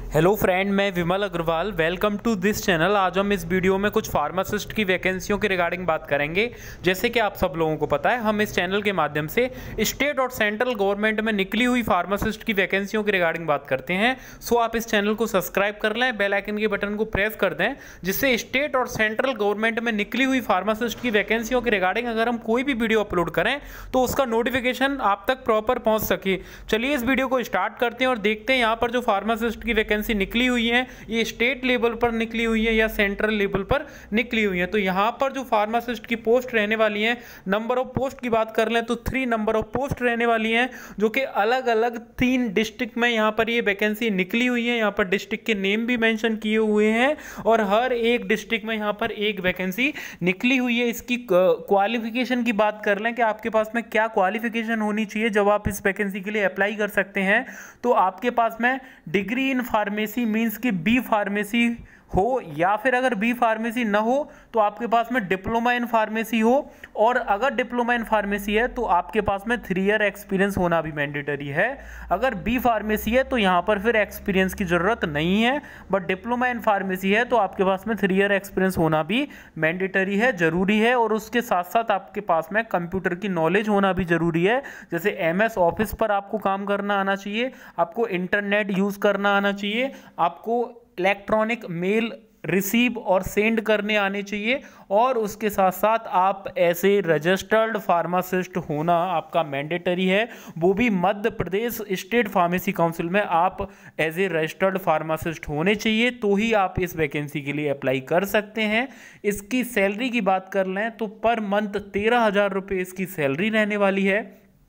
Hello friend, मैं Vimal Agarwal. Welcome to this channel. आज हम इस वीडियो में कुछ फार्मासिस्ट की वैकेंसियों के रिगार्डिंग बात करेंगे। जैसे कि आप सब लोगों को पता है, हम इस चैनल के माध्यम से स्टेट और सेंट्रल गवर्नमेंट में निकली हुई फार्मासिस्ट की वैकेंसियों के रिगार्डिंग बात करते हैं। सो आप इस चैनल को सब्सक्राइब कर लें, बेल आइकन के बटन को प्रेस कर दें, जिससे स्टेट और सेंट्रल गवर्नमेंट में निकली हुई फार्मासिस्ट की वैकेंसियों के रिगार्डिंग अगर हम कोई भी वीडियो अपलोड करें तो उसका नोटिफिकेशन आप तक प्रॉपर पहुंच सके। चलिए इस वीडियो को स्टार्ट करते हैं और देखते हैं यहाँ पर जो फार्मासिस्ट की वैकेंसी निकली हुई है ये स्टेट लेवल पर निकली हुई है या सेंट्रल लेवल पर निकली हुई है। तो यहां पर जो फार्मासिस्ट की पोस्ट रहने वाली है, नंबर ऑफ पोस्ट की बात कर लें तो 3 नंबर ऑफ पोस्ट रहने वाली हैं, जो कि अलग अलग 3 डिस्ट्रिक्ट में यहां पर ये वैकेंसी निकली हुई है। यहां पर डिस्ट्रिक्ट के नेम भी मेंशन किए हुए हैं और हर एक डिस्ट्रिक्ट में यहां पर एक वैकेंसी निकली हुई है। इसकी क्वालिफिकेशन की बात कर लें कि आपके पास में क्या क्वालिफिकेशन होनी चाहिए जब आप इस वैकेंसी के लिए अप्लाई कर सकते हैं। तो आपके पास में डिग्री इन फार्मेसी मींस कि बी फार्मेसी हो, या फिर अगर बी फार्मेसी ना हो तो आपके पास में डिप्लोमा इन फार्मेसी हो, और अगर डिप्लोमा इन फार्मेसी है तो आपके पास में 3 ईयर एक्सपीरियंस होना भी मैंडेटरी है। अगर बी फार्मेसी है तो यहाँ पर फिर एक्सपीरियंस की ज़रूरत नहीं है, बट डिप्लोमा इन फार्मेसी है तो आपके पास में 3 ईयर एक्सपीरियंस होना भी मैंडेटरी है, ज़रूरी है। और उसके साथ साथ आपके पास में कंप्यूटर की नॉलेज होना भी ज़रूरी है। जैसे MS ऑफिस पर आपको काम करना आना चाहिए, आपको इंटरनेट यूज़ करना आना चाहिए, आपको इलेक्ट्रॉनिक मेल रिसीव और सेंड करने आने चाहिए, और उसके साथ साथ आप ऐसे रजिस्टर्ड फार्मासिस्ट होना आपका मैंडेटरी है, वो भी Madhya Pradesh state pharmacy council में आप एज ए रजिस्टर्ड फार्मासिस्ट होने चाहिए, तो ही आप इस वैकेंसी के लिए अप्लाई कर सकते हैं। इसकी सैलरी की बात कर लें तो पर मंथ 13,000 रुपये इसकी सैलरी रहने वाली है।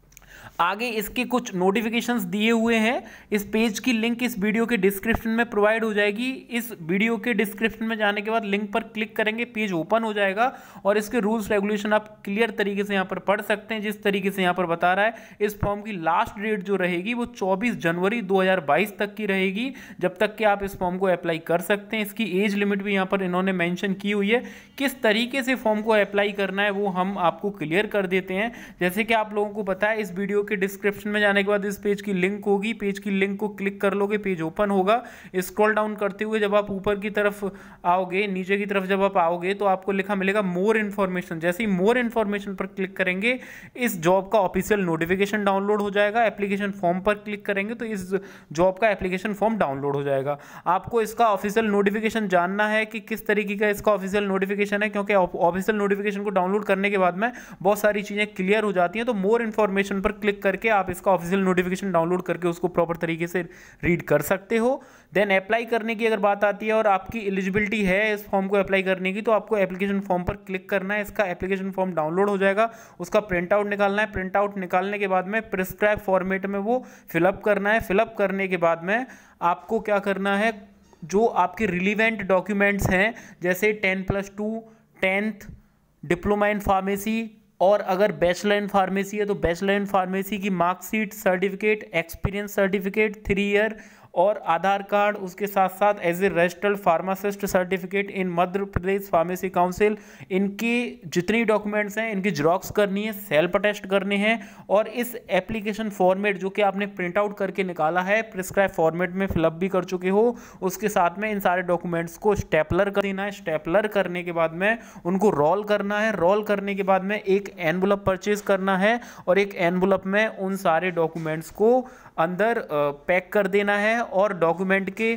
आगे इसके कुछ नोटिफिकेशंस दिए हुए हैं। इस पेज की लिंक इस वीडियो के डिस्क्रिप्शन में प्रोवाइड हो जाएगी। इस वीडियो के डिस्क्रिप्शन में जाने के बाद लिंक पर क्लिक करेंगे, पेज ओपन हो जाएगा और इसके रूल्स रेगुलेशन आप क्लियर तरीके से यहाँ पर पढ़ सकते हैं। जिस तरीके से यहाँ पर बता रहा है, इस फॉर्म की लास्ट डेट जो रहेगी वो 24 जनवरी 2022 तक की रहेगी, जब तक कि आप इस फॉर्म को अप्लाई कर सकते हैं। इसकी एज लिमिट भी यहाँ पर इन्होंने मैंशन की हुई है। किस तरीके से फॉर्म को अप्लाई करना है वो हम आपको क्लियर कर देते हैं। जैसे कि आप लोगों को पता है, इस वीडियो के डिस्क्रिप्शन में जाने के बाद इस पेज की लिंक होगी, पेज की लिंक को क्लिक कर लोगे, पेज ओपन होगा। स्क्रॉल डाउन करते हुए जब आप ऊपर की तरफ आओगे, नीचे की तरफ जब आप आओगे तो आपको लिखा मिलेगा मोर इन्फॉर्मेशन। जैसे ही मोर इन्फॉर्मेशन पर क्लिक करेंगे, इस जॉब का ऑफिशियल नोटिफिकेशन डाउनलोड हो जाएगा। एप्लीकेशन फॉर्म पर क्लिक करेंगे तो इस जॉब का एप्लीकेशन फॉर्म डाउनलोड हो जाएगा। आपको इसका ऑफिशियल नोटिफिकेशन जानना है कि किस तरीके का इसका ऑफिशियल नोटिफिकेशन है, क्योंकि ऑफिशियल नोटिफिकेशन को डाउनलोड करने के बाद में बहुत सारी चीजें क्लियर हो जाती हैं। तो मोर इन्फॉर्मेशन पर क्लिक करके आप इसका ऑफिशियल नोटिफिकेशन डाउनलोड करके उसको प्रॉपर तरीके से रीड कर सकते हो। देन अप्लाई करने की अगर बात आती है और आपकी एलिजिबिलिटी है इस फॉर्म को अप्लाई करने की, तो आपको एप्लीकेशन फॉर्म पर क्लिक करना है। इसका एप्लीकेशन फॉर्म डाउनलोड हो जाएगा, उसका प्रिंट आउट निकालना है। प्रिंट आउट निकालने के बाद में प्रिस्क्राइब फॉर्मेट में वो फिलअप करना है। फिलअप करने के बाद में आपको क्या करना है, जो आपके रिलीवेंट डॉक्यूमेंट्स हैं, जैसे 10+2, 10th, डिप्लोमा इन फार्मेसी, और अगर बैचलर इन फार्मेसी है तो बैचलर इन फार्मेसी की marksheet, certificate, experience certificate 3 year, और आधार कार्ड, उसके साथ साथ as a registered pharmacist certificate in Madhya Pradesh pharmacy council, इनकी जितनी डॉक्यूमेंट्स हैं इनकी जेरॉक्स करनी है, सेल्फ अटेस्ट करने हैं। और इस एप्लीकेशन फॉर्मेट जो कि आपने प्रिंट आउट करके निकाला है, प्रिस्क्राइब फॉर्मेट में फिलअप भी कर चुके हो, उसके साथ में इन सारे डॉक्यूमेंट्स को स्टेपलर कर देना है। स्टेपलर करने के बाद में उनको रोल करना है। रोल करने के बाद में एक एनवलप परचेज करना है और एक एनवलप में उन सारे डॉक्यूमेंट्स को अंदर पैक कर देना है। और डॉक्यूमेंट के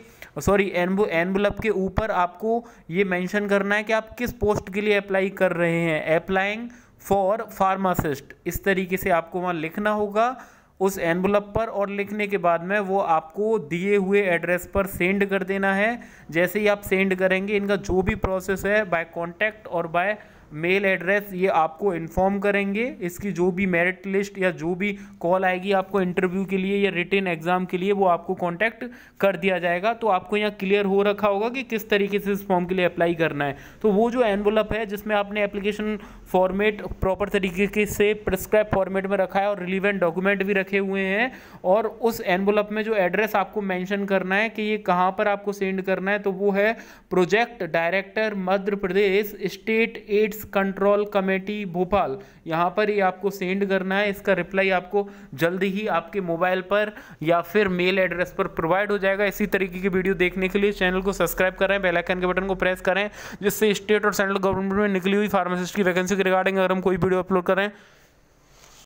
एनवलप के ऊपर आपको ये मेंशन करना है कि आप किस पोस्ट के लिए अप्लाई कर रहे हैं, अप्लाइंग फॉर फार्मासिस्ट, इस तरीके से आपको वहाँ लिखना होगा उस एनवलप पर। और लिखने के बाद में वो आपको दिए हुए एड्रेस पर सेंड कर देना है। जैसे ही आप सेंड करेंगे, इनका जो भी प्रोसेस है बाय कॉन्टैक्ट और बाय मेल एड्रेस ये आपको इन्फॉर्म करेंगे। इसकी जो भी मेरिट लिस्ट या जो भी कॉल आएगी आपको इंटरव्यू के लिए या रिटन एग्जाम के लिए, वो आपको कांटेक्ट कर दिया जाएगा। तो आपको यहाँ क्लियर हो रखा होगा कि किस तरीके से इस फॉर्म के लिए अप्लाई करना है। तो वो जो एनवलप है जिसमें आपने एप्लीकेशन फॉर्मेट प्रॉपर तरीके से प्रिस्क्राइब फॉर्मेट में रखा है और रिलीवेंट डॉक्यूमेंट भी रखे हुए हैं, और उस एनवलप में जो एड्रेस आपको मेंशन करना है कि ये कहाँ पर आपको सेंड करना है, तो वो है project director Madhya Pradesh state AIDS fees control committee Bhopal, यहाँ पर ही आपको सेंड करना है। इसका रिप्लाई आपको जल्दी ही आपके मोबाइल पर या फिर मेल एड्रेस पर प्रोवाइड हो जाएगा। इसी तरीके की वीडियो देखने के लिए चैनल को सब्सक्राइब करें, बेल आइकन के बटन को प्रेस करें, जिससे स्टेट और सेंट्रल गवर्नमेंट में निकली हुई फार्मासिस्ट की वैकेंसी के रिगार्डिंग अगर हम कोई वीडियो अपलोड करें